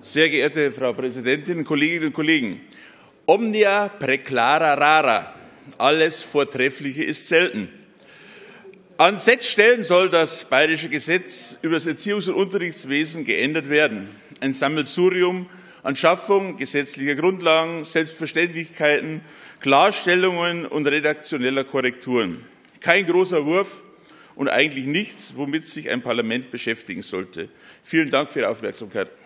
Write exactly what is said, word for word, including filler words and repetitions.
Sehr geehrte Frau Präsidentin, Kolleginnen und Kollegen! Omnia praeclara rara. Alles Vortreffliche ist selten. An sechs Stellen soll das bayerische Gesetz über das Erziehungs- und Unterrichtswesen geändert werden. Ein Sammelsurium an Schaffung gesetzlicher Grundlagen, Selbstverständlichkeiten, Klarstellungen und redaktioneller Korrekturen. Kein großer Wurf und eigentlich nichts, womit sich ein Parlament beschäftigen sollte. Vielen Dank für Ihre Aufmerksamkeit.